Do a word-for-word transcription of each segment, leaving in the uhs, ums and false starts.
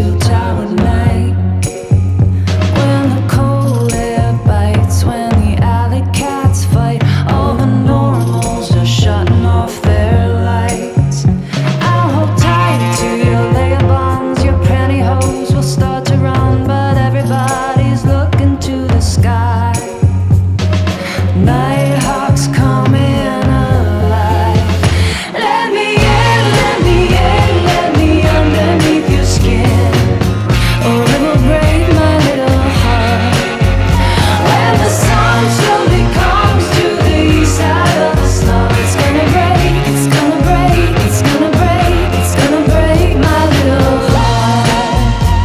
futile at night. When the cold air bites, when the alleycats fight, all the normals are shutting off their lights. I'll hold tight to your Leia buns, your pantyhose will start to run, but everybody's looking to the sky. Nighthawks coming alive. Let me in, let me in, let me underneath your skin, or it will break my little heart. When the sun slowly comes to the east side of the slum, it's gonna break, it's gonna break, it's gonna break, it's gonna break my little heart.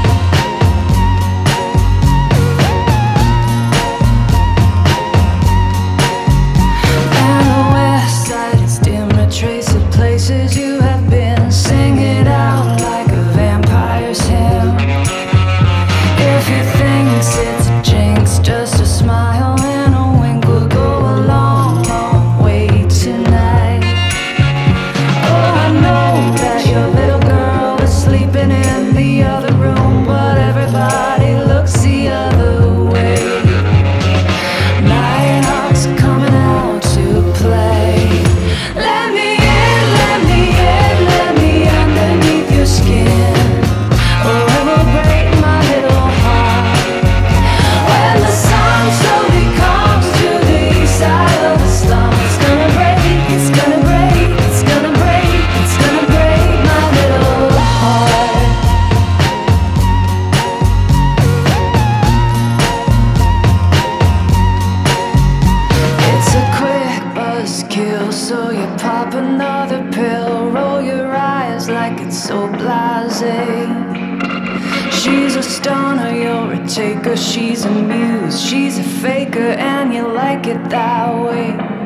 And the west side is dim, retrace of places you have been. Sing it out like a vampire's hymn. If he thinks it's a jinx, just a smile and a wink will go a long, long way tonight. Oh, I know that your little girl is sleeping in the other room, but everybody looks the other way. Nighthawks coming out to play. Let me in, let me in, let me underneath your skin, or it will break my little heart. When the sun slowly comes to the east side of the slum, it's gonna break, it's gonna break, it's gonna break, it's gonna break my little heart. It's a quick buzzkill, so you pop another pill, roll your eyes like it's so blasé. She's a stoner, you're a taker, she's a muse, she's a faker, and you like it that way.